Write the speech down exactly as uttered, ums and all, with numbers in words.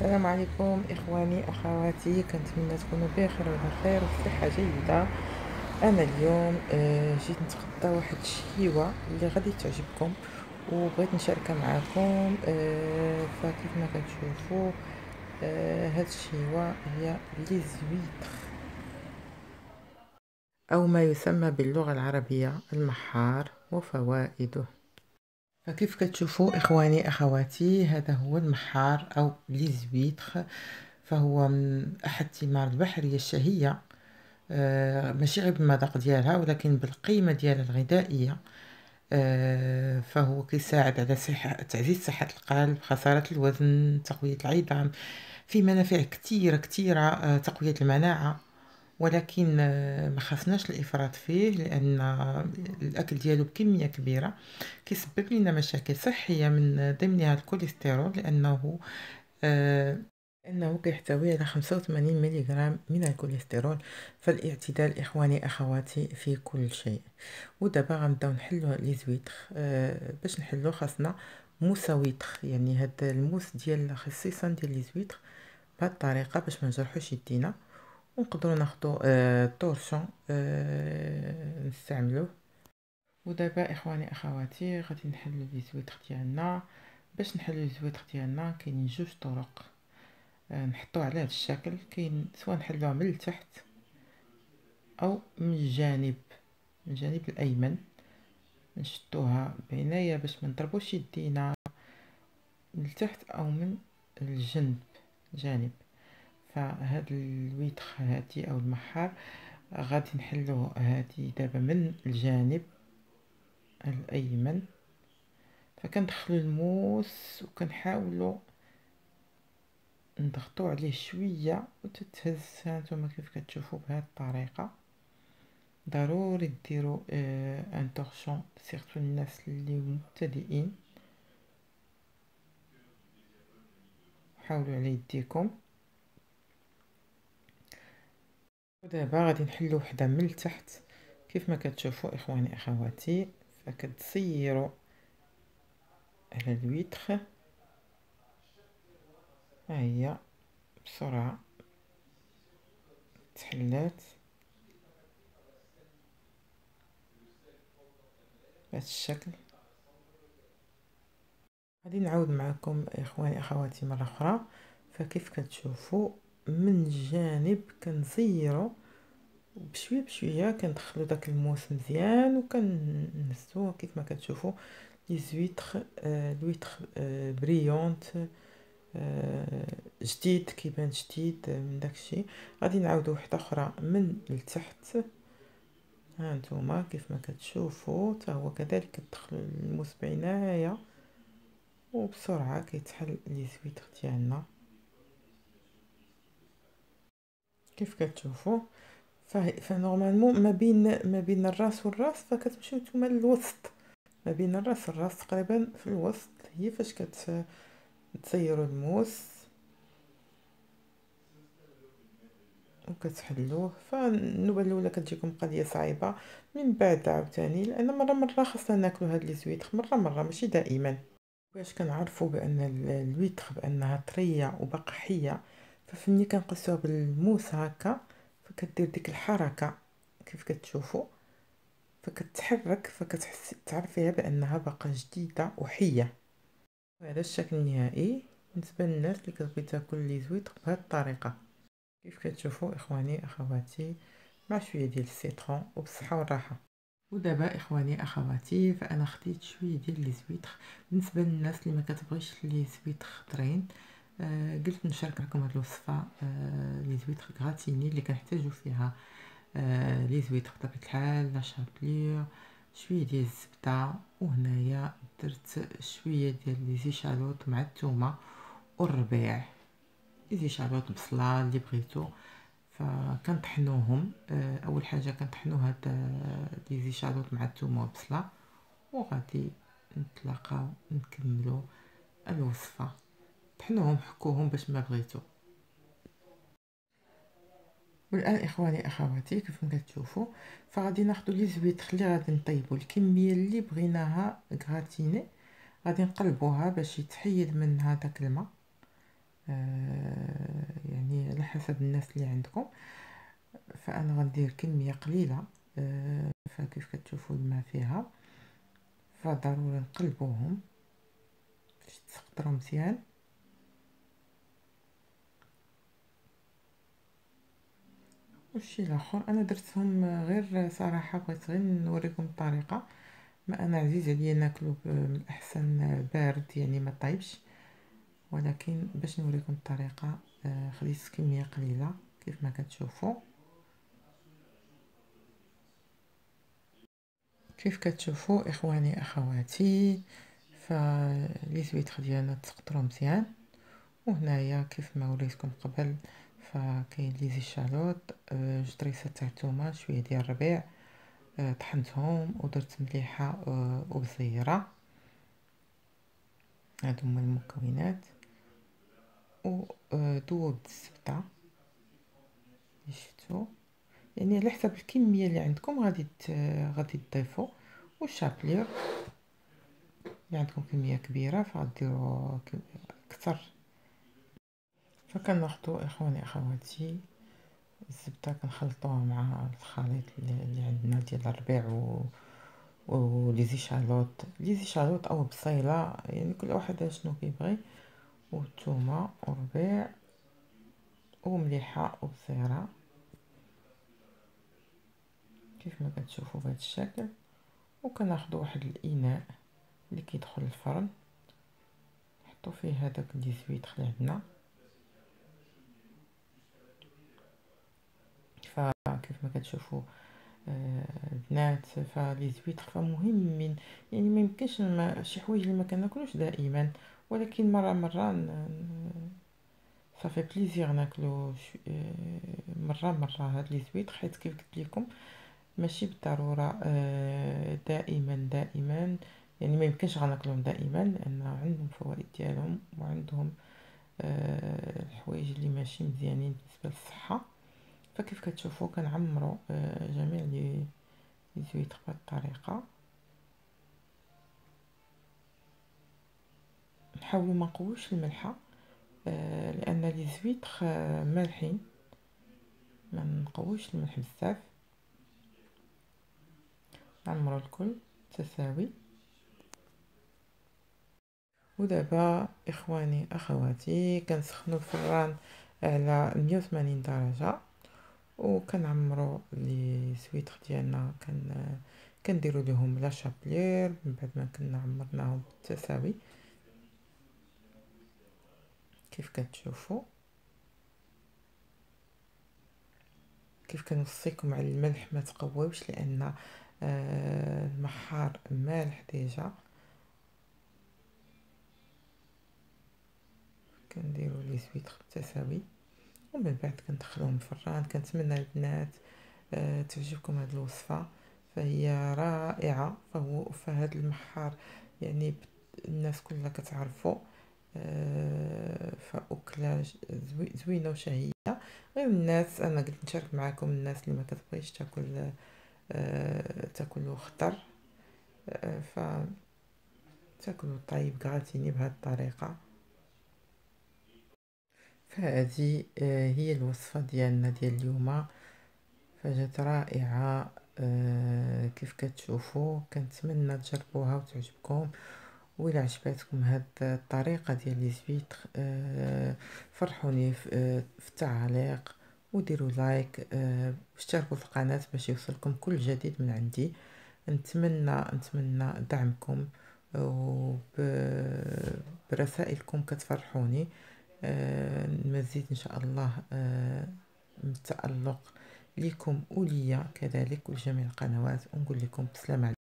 السلام عليكم إخواني أخواتي، كنتمنى تكونوا بخير وعلى خير وفي صحة جيدة. أنا اليوم آه، جيت نتغدى واحد الشهيوة اللي غادي تعجبكم وبغيت نشاركها معكم. آه، فكيف ما كتشوفوا آه، هاد الشهيوة هي لي زويتر أو ما يسمى باللغة العربية المحار وفوائده. فكيف كتشوفوا إخواني أخواتي، هذا هو المحار أو لي زويتر، فهو من أحد الثمار البحرية الشهية، آه ماشي غير بالمذاق ديالها ولكن بالقيمة ديالها الغذائية. آه فهو كيساعد على صحة تعزيز صحة القلب، خسارة الوزن، تقوية العظام، في منافع كثيرة كثيرة، آه تقوية المناعة. ولكن آه ما خصناش الافراط فيه، لان الاكل ديالو بكميه كبيره كيسبب لنا مشاكل صحيه، من ضمنها الكوليسترول، لانه آه انه كيحتوي على خمسة وثمانين ملغ من الكوليسترول. فالاعتدال اخواني اخواتي في كل شيء. ودابا غنبداو نحلو لي زويتر. آه باش نحلو خاصنا موسويتر، يعني هاد الموس ديال خصيصا ديال لي زويتر بهاد الطريقه باش ما نجرحوش يدينا، ونقدروا ناخدو آه طورشون آه نستعملوه. ودابا اخواني اخواتي غادي نحلو لي زويتر ديالنا. باش نحلو لي زويتر ديالنا كاينين جوج طرق. آه نحطوه على هذا الشكل، كاين سواء نحلوها من التحت او من الجانب من الجانب الايمن، نشدوها بعنايه باش ما نضربوش يدينا من التحت او من الجنب جانب. فهاد الويتر هادي او المحار غادي نحلوه هادي دابا من الجانب الايمن. فكندخلو الموس وكنحاولوا نضغطوا عليه شويه وتتهز. هانتوما كيف كتشوفوا بهذه الطريقه. ضروري ديروا آه ان طورشون، سيرتو الناس اللي مبتدئين، حاولوا على يديكم. ودابا غادي نحلو وحده من التحت كيف ما كتشوفوا اخواني اخواتي. فكتصيروا على الويتر، ها هي بسرعه تحلات بهذا الشكل. غادي نعاود معكم اخواني اخواتي مره اخرى. فكيف كتشوفوا من الجانب كنزيروا بشويه بشويه، كندخلوا داك الموس مزيان وكنهزوه كيف ما كتشوفوا. لي زويتر آه الويتر آه بريونت، آه جديد، كيبان جديد من داكشي. غادي نعاودو وحده اخرى من التحت. ها نتوما كيف ما كتشوفوا، حتى هو كذلك كتدخلوا الموس بعنايه وبسرعه كيتحل لي زويتر ديالنا كيف كتشوفوا. فنورمالمون ما بين ما بين الراس والراس فكتمشيو نتوما للوسط، ما بين الراس والراس تقريبا في الوسط هي فاش كتسيروا الموس وكتحلوه. فالنوبه الاولى كتجيكم قضيه صعيبه، من بعد عاوتاني، لان مره مره خاصنا ناكلو هاد لي زويتر مره مره ماشي دائما. باش كنعرفوا بان الويتر بانها طريه وباقا حيه، ففني كنقصوها بالموس هكا، فكدير ديك الحركه كيف كتشوفوا، فكتحرك، فكتحسي تعرفيها بانها باقا جديده وحيه. وهذا الشكل النهائي بالنسبه للناس اللي كتبغي تاكل لي زويتر بهذه الطريقه. كيف كتشوفوا اخواني اخواتي، مع شويه ديال السيترون وبالصحه والراحه. ودابا اخواني اخواتي، فانا خديت شويه ديال لي زويتر. بالنسبه للناس اللي ما كتبغيش لي زويتر خضرين، آه قلت نشارك معكم هاد الوصفه. آه لي زويتر غراتيني اللي كنحتاجو فيها آه لي زويتر بطبيعه الحال، لا شابلور، شويه ديال الزبده، وهنايا درت شويه ديال لي زيشالوط مع الثومه والربيع. لي زيشالوط بصله اللي بغيتو، فكنطحنوهم. آه اول حاجه كنطحنو هاد لي زيشالوط مع الثومه والبصله، وغادي نتلاقاو نكملو الوصفه. طحنوهم حكوهم باش ما بغيتو. والان اخواني اخواتي كيف ما كتشوفوا، فغادي ناخذ لي زويتر اللي غادي نطيبوا الكميه اللي بغيناها غراتيني، غادي نقلبوها باش يتحيد منها داك الماء. آه حسب الناس اللي عندكم. فانا غندير كميه قليله. آه فكيف كتشوفوا الماء فيها، فضروري نقلبوهم باش تسقطروا مزيان. والشيء الاخر انا درتهم غير صراحه، بغيت غير نوريكم الطريقه. ما انا عزيز عليا ناكلو من الاحسن بارد، يعني ما طيبش، ولكن باش نوريكم الطريقه آه خديت كميه قليله كيف ما كتشوفوا. كيف كتشوفوا اخواني اخواتي، فلي زويتخ ديالنا تسقطرو مزيان. وهنايا كيف ما وريتكم قبل فكاين لي زيشالوط، آه جوج دريسات تاع الثومه، شويه ديال الربيع، آه طحنتهم ودرت مليحه آه وبزيره. هادو هما المكونات. وذوبت الزبده اللي شفتو، يعني على حسب الكميه اللي عندكم غادي غادي تضيفوا. والشابلير اللي عندكم كميه كبيره فغديروا اكثر. فكناخذوا اخواني اخواتي الزبده كنخلطوها مع الخليط اللي عندنا ديال الربيع و ولي زيشالوط لي زيشالوط او بصيله، يعني كل واحد شنو كيبغي، والثومه وربيع ومليحه وبزيره كيف ما كتشوفوا بهذا الشكل. وكناخذوا واحد الاناء اللي كيدخل الفرن، نحطوا فيه هذاك اللي زويتخ اللي عندنا. فكيف ما كتشوفوا آه البنات، فلي زويتخ فمهمين، يعني ما يمكنش شي حوايج اللي ما كناكلوش دائما، ولكن مره مره صافي بليزير ناكلو مره مره هاد لي زويتخ، حيت كيف قلت لكم ماشي بالضروره آه دائما دائما، يعني ما يمكنش غناكلهم دائما لان عندهم فوائد ديالهم وعندهم آه الحوايج اللي ماشي مزيانين بالنسبه للصحه. فكيف كتشوفوا كنعمروا آه جميع لي زويتخ بهذه الطريقه. نحاولوا ما نقويوش الملحه آه لان لي زويتخ آه مالحين، ما نقويوش الملح بزاف. نعمروا الكل تساوي. ودابا اخواني اخواتي كنسخنوا الفران على مية وثمانين درجه، وكنعمروا لي زويتخ ديالنا كن كنديروا لهم لا شابلير من بعد ما كنا عمرناهم بالتساوي كيف كتشوفوا. كيف كنوصيكم على الملح ما تقويوش لان آه المحار مالح ديجا. كنديروا لي زويتخ بالتساوي ومن بعد كندخلوهم الفران. كنتمنى البنات آه تعجبكم هذه الوصفه، فهي رائعه. فهو فهاد المحار يعني الناس كلها كتعرفوا آه فاكله زوينه وشهيه. غير الناس انا قلت نشارك معكم الناس اللي ما كتبغيش تاكل آه تاكلوا خضر آه ف تاكلوا طيب كغاتيني بهذه الطريقه. فهذه آه هي الوصفه ديالنا ديال اليوم، فجات رائعه آه كيف كتشوفوا. كنتمنى تجربوها وتعجبكم. وإلا عجبتكم هاد الطريقه ديال لي زويتخ آه فرحوني في, آه في التعليق، وديروا لايك آه واشتركوا في القناه باش يوصلكم كل جديد من عندي. نتمنى نتمنى دعمكم وبرسائلكم كتفرحوني. آه المزيد ان شاء الله آه من التألق لكم وليا كذلك ولجميع القنوات. ونقول لكم بسلامة.